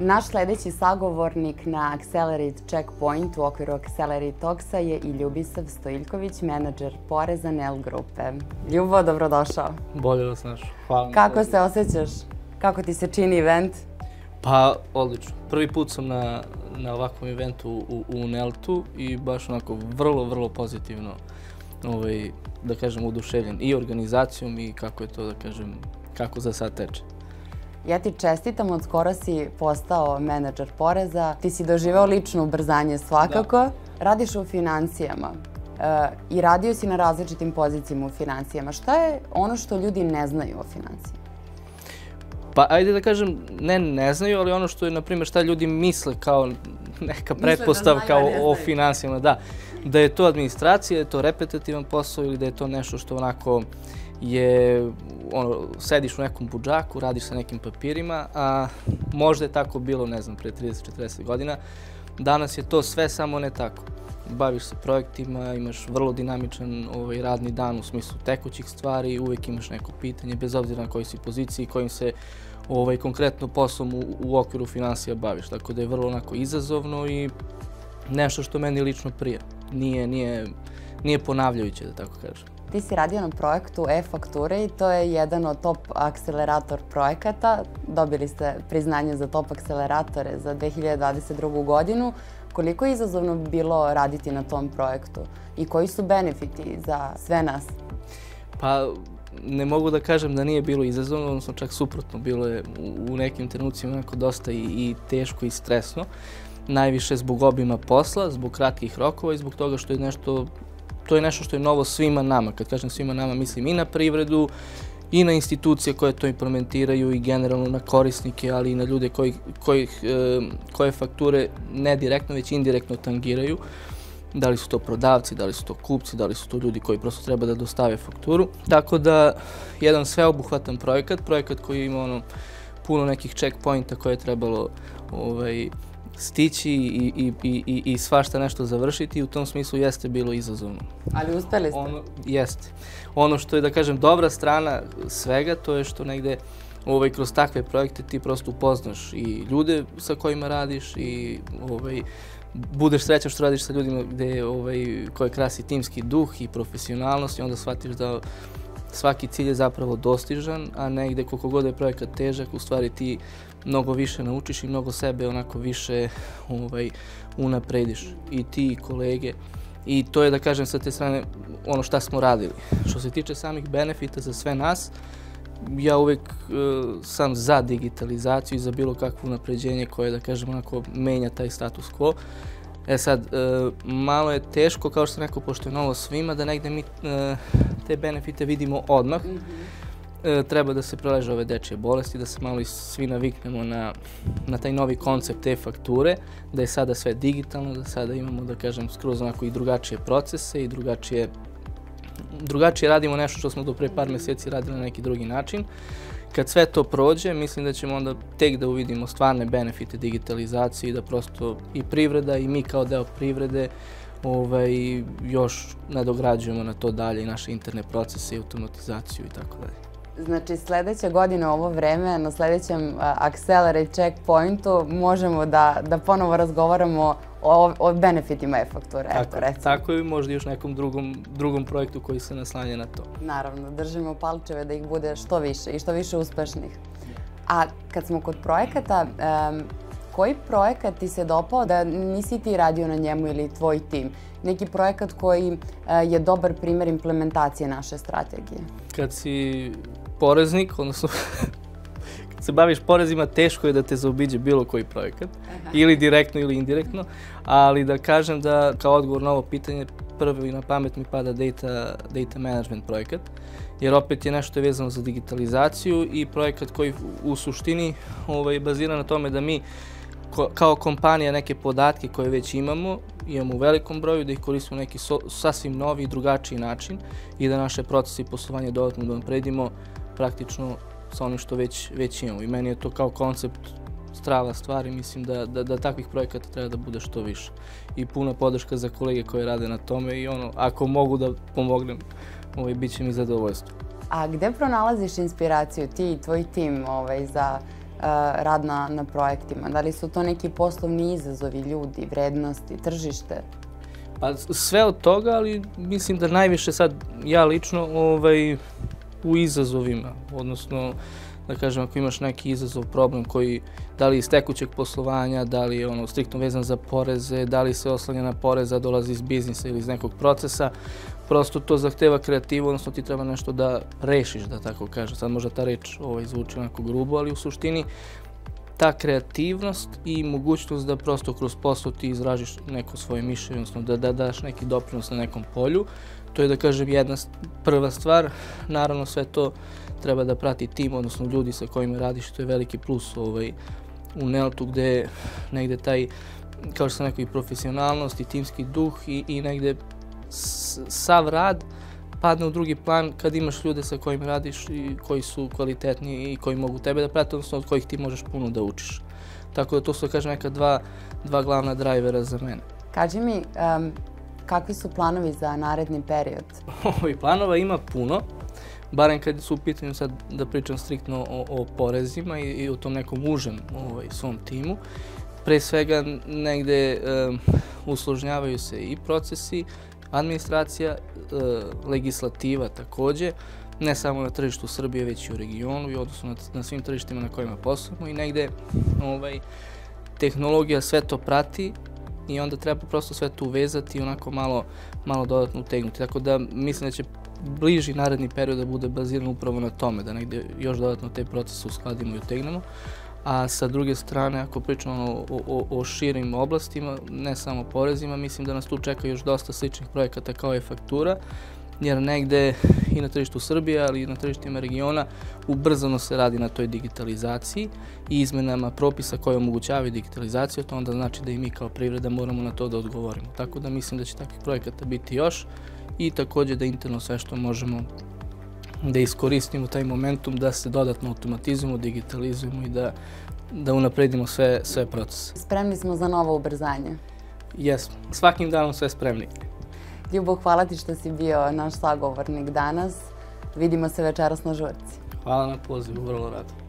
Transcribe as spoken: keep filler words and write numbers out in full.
Naš sledeći sagovornik na Accelerate Checkpoint u okviru Accelerate Talksa je i Ljubisav Stojiljković, menadžer poreza N E L grupe. Ljubo, dobrodošao. Bolje da se našao. Hvala. Kako se osjećaš? Kako ti se čini event? Pa, odlično. Prvi put sam na, na ovakvom eventu u, u N E L tu i baš onako vrlo, vrlo pozitivno, ovaj, da kažem, oduševljen i organizacijom i kako je to, da kažem, kako za sad teče. Ja ti čestitam, od skoro si postao menadžer poreza. Ti si doživeo lično ubrzanje svakako. Da. Radiš u financijama e, i radio si na različitim pozicijama u financijama. Šta je ono što ljudi ne znaju o financijama? Pa ajde da kažem, ne ne znaju, ali ono što je, na primjer, šta ljudi misle kao neka pretpostavka da o, o financijama. Da, da je to administracija, da je to repetitivan posao ili da je to nešto što onako je, ono, sediš u nekom budžaku, radiš sa nekim papirima, a možda je tako bilo, ne znam, pre trideset do četrdeset godina. Danas je to sve, samo ne tako. Baviš se projektima, imaš vrlo dinamičan ovaj, radni dan u smislu tekućih stvari, uvijek imaš neko pitanje, bez obzira na kojoj si poziciji, kojim se ovaj, konkretno poslom u, u okviru financija baviš. Tako da je vrlo onako izazovno i nešto što meni lično prija. Nije, nije, nije ponavljajuće, da tako kažem. Ti si radio na projektu e-fakture i to je jedan od top akcelerator projekata. Dobili ste priznanje za top akceleratore za dve hiljade dvadeset drugu. godinu. Koliko je izazovno bilo raditi na tom projektu i koji su benefiti za sve nas? Pa, ne mogu da kažem da nije bilo izazovno, odnosno čak suprotno. Bilo je u nekim trenucima onako dosta i, i teško i stresno. Najviše zbog obima posla, zbog kratkih rokova i zbog toga što je nešto To je nešto što je novo svima nama. Kad kažem svima nama, mislim i na privredu, i na institucije koje to implementiraju i generalno na korisnike, ali i na ljude koji, koji, koje fakture ne direktno, već indirektno tangiraju. Da li su to prodavci, da li su to kupci, da li su to ljudi koji prosto treba da dostave fakturu. Tako da, jedan sveobuhvatan projekat, projekat koji ima ono, puno nekih checkpointa koje je trebalo ovaj, stići i, i, i, i svašta nešto završiti i u tom smislu jeste bilo izazovno. Ali uspeli ste? Ono, jeste. Ono što je, da kažem, dobra strana svega, to je što negde ovaj, kroz takve projekte ti prosto upoznaš i ljude sa kojima radiš i ovaj, budeš srećan što radiš sa ljudima gde, ovaj, koje krasi timski duh i profesionalnost i onda shvatiš da svaki cilj je zapravo dostižan, a negde koliko god je projekat težak, u stvari ti mnogo više naučiš i mnogo sebe onako više ovaj, unaprediš. I ti i kolege. I to je, da kažem, sa te strane ono šta smo radili. Što se tiče samih benefita za sve nas, ja uvijek uh, sam za digitalizaciju i za bilo kakvo unapređenje koje, da kažem, onako menja taj status quo. E sad, uh, malo je teško, kao što sam rekao, pošto je novo svima, da negde mi uh, te benefite vidimo odmah. Mm-hmm. E, treba da se preleže ove dečje bolesti, da se malo i svi naviknemo na, na taj novi koncept te fakture, da je sada sve digitalno, da sada imamo, da kažem, skroz onako i drugačije procese i drugačije, drugačije radimo nešto što smo do pre par mjeseci radili na neki drugi način. Kad sve to prođe, mislim da ćemo onda tek da uvidimo stvarne benefite digitalizacije i da prosto i privreda i mi kao deo privrede ovaj, još nadograđujemo na to dalje i naše interne procese i automatizaciju i tako dalje. Znači, sledeće godine u ovo vreme, na sledećem Accelerate Checkpointu, možemo da, da ponovo razgovaramo o, o benefitima e-fakture. Tako, tako i možda još nekom drugom, drugom projektu koji se naslanja na to. Naravno, držimo palčeve da ih bude što više i što više uspešnih. A kad smo kod projekata, um, koji projekat ti se dopao da nisi ti radio na njemu ili tvoj tim? Neki projekat koji uh, je dobar primjer implementacije naše strategije? Kad si poreznik, odnosno kad se baviš porezima, teško je da te zaobiđe bilo koji projekat, aha, ili direktno ili indirektno, ali da kažem da kao odgovor na ovo pitanje prvi na pamet mi pada data, data management projekat, jer opet je nešto vezano za digitalizaciju i projekat koji u suštini ovaj, bazira na tome da mi ko, kao kompanija neke podatke koje već imamo, imamo u velikom broju, da ih koristimo neki so, sasvim novi i drugačiji način i da naše procese i poslovanje dodatno da napredimo praktično sa onim što već, već imamo. I meni je to kao koncept strava stvar i mislim da, da, da takvih projekata treba da bude što više. I puna podrška za kolege koje rade na tome i ono, ako mogu da pomognem, ovaj, bit će mi zadovoljstvo. A gde pronalaziš inspiraciju ti i tvoj tim ovaj, za rad na, na projektima? Da li su to neki poslovni izazovi, ljudi, vrednosti, tržište? Pa sve od toga, ali mislim da najviše sad ja lično ovaj, u izazovima, odnosno da kažem ako imaš neki izazov, problem koji da li iz tekućeg poslovanja, da li je ono striktno vezan za poreze, da li se oslanja na poreza, dolazi iz biznisa ili iz nekog procesa, prosto to zahteva kreativu, odnosno ti treba nešto da rešiš, da tako kažem. Sad možda ta reč ovaj, zvuči onako grubo, ali u suštini ta kreativnost i mogućnost da prosto kroz posao ti izražiš neko svoje mišljenje, odnosno da, da daš neki doprinos na nekom polju. To je, da kažem, jedna prva stvar. Naravno, sve to treba da prati tim, odnosno ljudi sa kojima radiš. To je veliki plus ovaj, u Neltu gde negde taj, kao što sam rekao, i profesionalnost i timski duh i, i negde sav rad padne u drugi plan kad imaš ljude sa kojima radiš i koji su kvalitetni i koji mogu tebe da prate, odnosno od kojih ti možeš puno da učiš. Tako da to su, da kažem, neka dva, dva glavna drajvera za mene. Kaži mi, um, kakvi su planovi za naredni period? Ovih planova ima puno, barem kad su u pitanju sad da pričam striktno o, o porezima i, i o tom nekom užem ovaj, svom timu. Pre svega negde um, usložnjavaju se i procesi, administracija, e, legislativa takođe, ne samo na tržištu Srbije, već i u regionu i odnosno na, na svim tržištima na kojima poslujemo i negde ovaj, tehnologija sve to prati i onda treba prosto sve to uvezati i onako malo, malo dodatno utegnuti. Tako da mislim da će bliži naredni period da bude baziran upravo na tome, da negde još dodatno te procese uskladimo i utegnemo. A sa druge strane, ako pričamo o, o, o širim oblastima, ne samo porezima, mislim da nas tu čeka još dosta sličnih projekata kao je faktura, jer negde i na tržištu Srbije, ali i na tržištima regiona ubrzano se radi na toj digitalizaciji i izmenama propisa koje omogućavaju digitalizaciju, to onda znači da i mi kao privreda moramo na to da odgovorimo. Tako da mislim da će takvih projekata biti još i takođe da interno sve što možemo da iskoristimo taj momentum, da se dodatno automatizujemo, digitalizujemo i da, da unapredimo sve, sve procese. Spremni smo za novo ubrzanje. Jesmo. Svakim danom sve spremni. Ljubo, hvala ti što si bio naš sagovornik danas. Vidimo se večeras na žurci. Hvala na pozivu, vrlo rado.